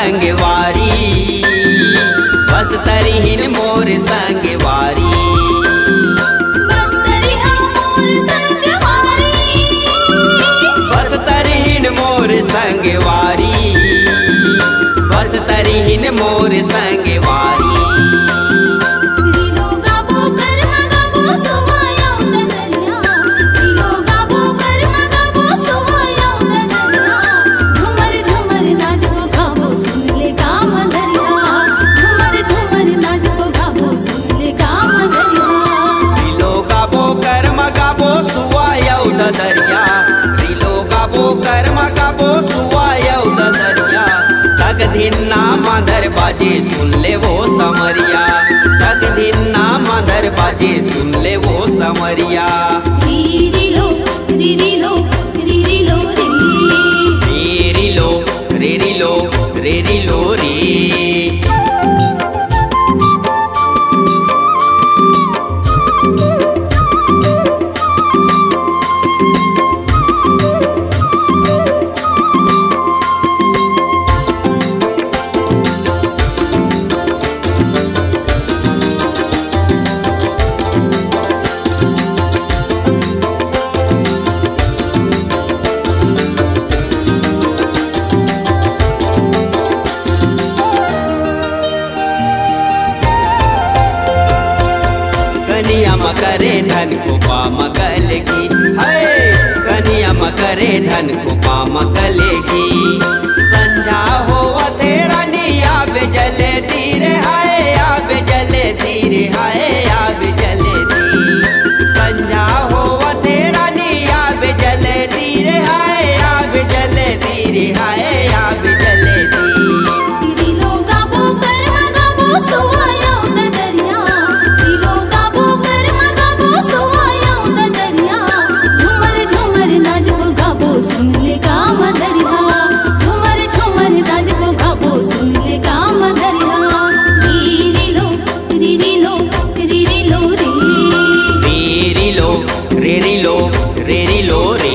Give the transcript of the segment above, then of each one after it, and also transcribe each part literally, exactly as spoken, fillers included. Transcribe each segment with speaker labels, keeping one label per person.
Speaker 1: संगवारी बस तरिहिन मोर संगवारी
Speaker 2: बस तरिहा मोर संगवारी
Speaker 1: बस तरिहिन मोर संगवारी बस तरिहिन मोर संगवारी दरिया रिलो गाबो कर्मा गाबो सुवायौ दरिया तक धिन्ना मांदर बाजे सुन ले वो समरिया तक धिन्ना मांदर बाजे सुन ले वो समरिया
Speaker 2: रिलो रिलो रिलो
Speaker 1: रिलो रिलो रिलो रे कनिया मकरे धन को पामगल की है कनिया मकरे धन को पामगलेगी संझा हो तेरा निया जले धीरे हाय आब जले धीरे हाय आब जले दी संझा हो तेरा निया जले धीरे हाय आब जले धीरे हाय आब जले दी
Speaker 2: रिलो गाबो कर्मा गाबो सुवायौ दरिया रिलो गाबो कर्मा गाबो सुवायौ दरिया झुमर झुमर नाचबो गाबो सुन ले काम दरिया झुमर झुमर नाचबो गाबो सुन ले काम दरिया रिलो रिलो रिलो रे
Speaker 1: रिलो रिलो रिलो रे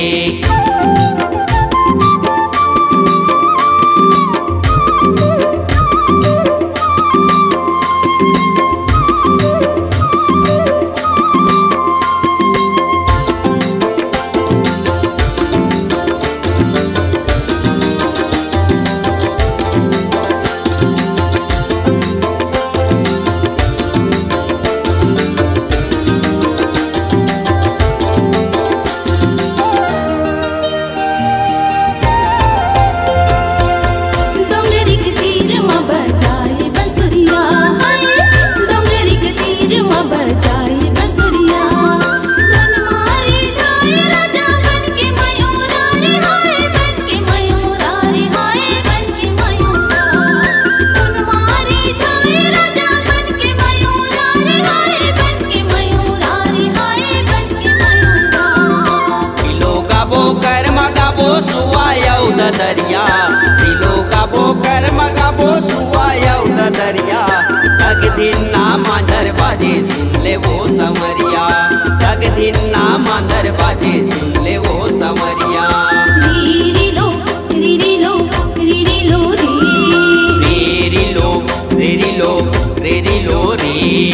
Speaker 1: दरिया रिलो गाबो कर्मा गाबो सुवायौ दरिया तक धिन्ना मांदर बाजे सुन ले वो समरिया तक धिन्ना मांदर बाजे सुन ले वो समरिया
Speaker 2: रिलो रिलो रिलो रे
Speaker 1: रिलो रिलो रिलो रे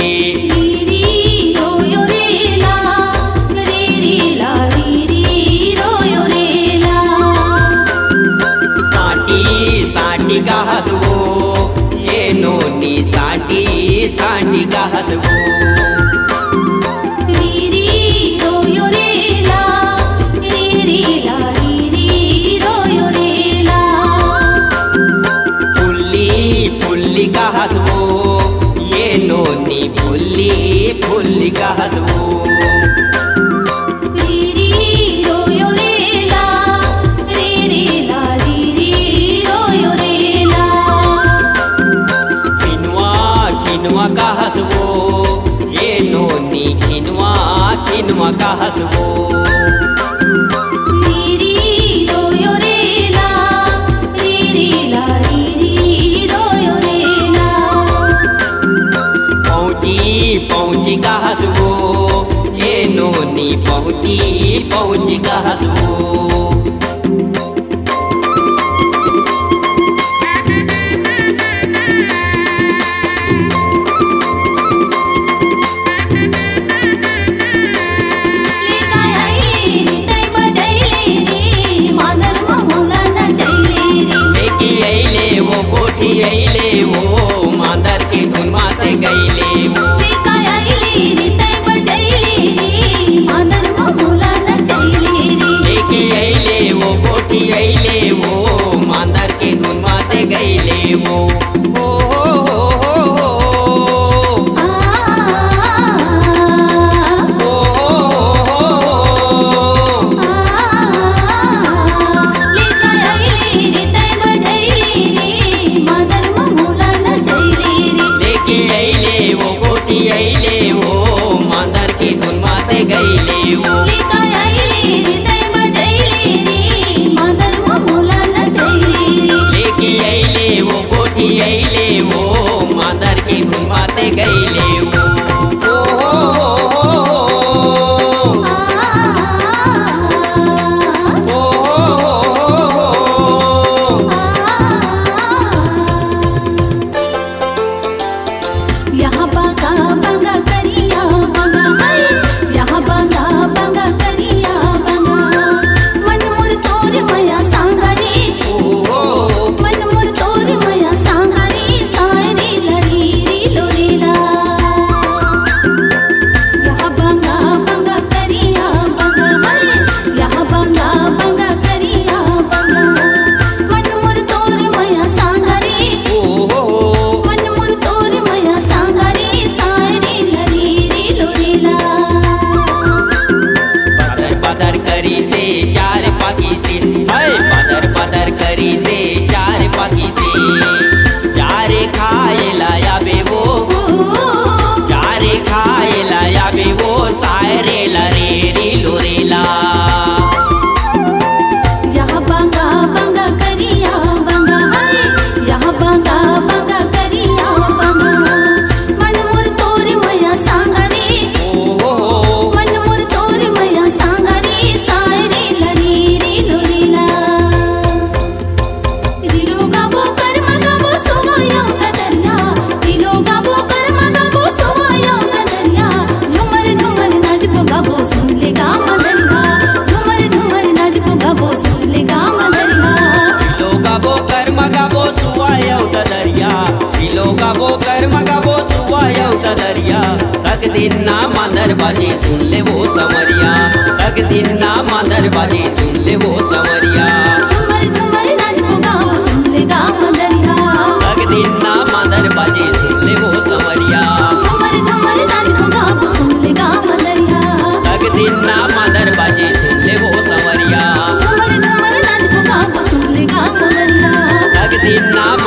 Speaker 1: साटी का हसवो ये नोनी साटी साटी का हसवो फुल्ली फुल्ली का हसवो ये नोनी फुल्ली फुल्ली का हसवो का हसवो ये नोनी खिनवा खिनवा का हसवो पहुँची पहुँची का हसवो ये नोनी पहुँची पहुँची का हसवो गोठी अइले वो मांदर के धुन माते गईले वो
Speaker 2: लेका आइले रे तै बजैले रे मांदर मामूला नचैले रे
Speaker 1: लेके अइले वो गोठी अइले वो मांदर के धुन माते गईले वो ओ हो हो हो
Speaker 2: आ
Speaker 1: ओ हो
Speaker 2: लेका आइले रे तै बजैले रे मांदर मामूला नचैले रे
Speaker 1: लेके अइले वो गोठी अइले वो मांदर के धुन माते गईले वो
Speaker 2: लेका आइले रे तै बजैले रे मांदर मामूला नचैले रे
Speaker 1: लेके अइले वो गोठी अइले वो मांदर के धुन माते गईले वो ओ हो हो हो ओ हो
Speaker 2: यहाँ बागा बागा करिया बागा हाय यहाँ बागा बागा करिया बागा मन मुर तोर मया सांगारे
Speaker 1: हो
Speaker 2: मन मुर तोर मया सांगारे सारे लरी रे लोरेला यहाँ बागा बागा करिया बागा हाय यहाँ बागा बागा करिया बागा मन मुर तोर मया सांगारे
Speaker 1: हो
Speaker 2: मन मुर तोर मया सांगारे सारे लरी रे लोरेला
Speaker 1: पदर पदर करी से चार पाकी से हाय पदर पदर करी से चार पाकी से चारे खाए लाया बे वो चारे खाए लाया बे वो सारे लरे रे लोरेला
Speaker 2: यहाँ बांगा बांगा करिया बांगा हाय यहाँ बांगा बांगा करिया बांगा मन मुर तोर मया सांगारे
Speaker 1: ओ हो
Speaker 2: मन मुर तोर मया सांगारे सारे लरी रे लोरेला दिलो गाबो कर्म गाबो सोवाया दरिया दिलो गाबो कर्म गाबो सोवाया दरिया झुमर झुमर नाच को गाबो सुन ले गा मदरिया झुमर झुमर नाच को गाबो सुन ले गा मदरिया
Speaker 1: लोगा बो कर्म गाबो सुवायो दरिया लोगा बो कर्म गाबो सुवायो दरिया तक दिन ना मांदर बाजी सुन ले वो समरिया तक दिन ना मांदर बाजी सुन ले वो समरिया
Speaker 2: झुमर झुमर नाच को गाबो सुन ले गा मदरिया
Speaker 1: तक दिन ना मांदर बाजी सुन ले वो समरिया
Speaker 2: झुमर झुमर नाच को गाबो सुन ले गा मदरिया
Speaker 1: तक दिन ना मांदर बाजी सुन ले वो समरिया
Speaker 2: झुमर झुमर नाच को गाबो सुन ले गा सदरिया
Speaker 1: तक दिन ना